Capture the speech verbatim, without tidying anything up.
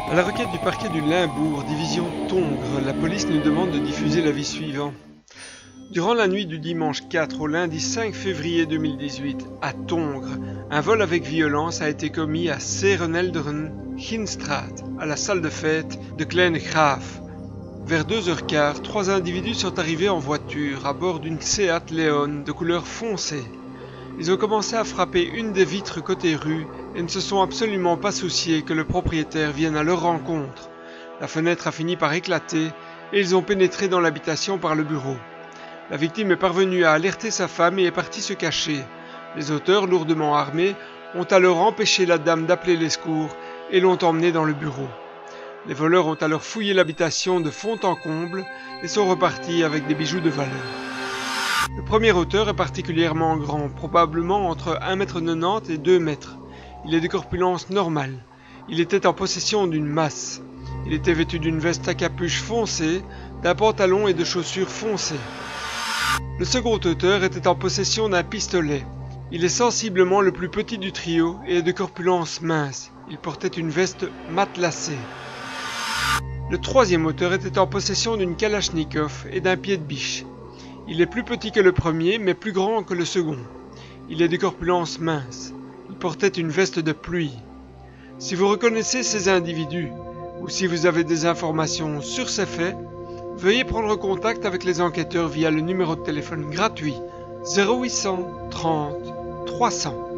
À la requête du parquet du Limbourg, division Tongres, la police nous demande de diffuser l'avis suivant. Durant la nuit du dimanche quatre au lundi cinq février deux mille dix-huit, à Tongres, un vol avec violence a été commis à Serenelderen, Ginstraat, à la salle de fête de Kleine Graaf. Vers deux heures quinze, trois individus sont arrivés en voiture à bord d'une Seat Leon de couleur foncée. Ils ont commencé à frapper une des vitres côté rue et ne se sont absolument pas souciés que le propriétaire vienne à leur rencontre. La fenêtre a fini par éclater et ils ont pénétré dans l'habitation par le bureau. La victime est parvenue à alerter sa femme et est partie se cacher. Les auteurs, lourdement armés, ont alors empêché la dame d'appeler les secours et l'ont emmenée dans le bureau. Les voleurs ont alors fouillé l'habitation de fond en comble et sont repartis avec des bijoux de valeur. Le premier auteur est particulièrement grand, probablement entre un mètre quatre-vingt-dix et deux mètres. Il est de corpulence normale. Il était en possession d'une masse. Il était vêtu d'une veste à capuche foncée, d'un pantalon et de chaussures foncées. Le second auteur était en possession d'un pistolet. Il est sensiblement le plus petit du trio et est de corpulence mince. Il portait une veste matelassée. Le troisième auteur était en possession d'une kalachnikov et d'un pied de biche. Il est plus petit que le premier, mais plus grand que le second. Il est de corpulence mince. Il portait une veste de pluie. Si vous reconnaissez ces individus, ou si vous avez des informations sur ces faits, veuillez prendre contact avec les enquêteurs via le numéro de téléphone gratuit zéro huit cent trente trois cents.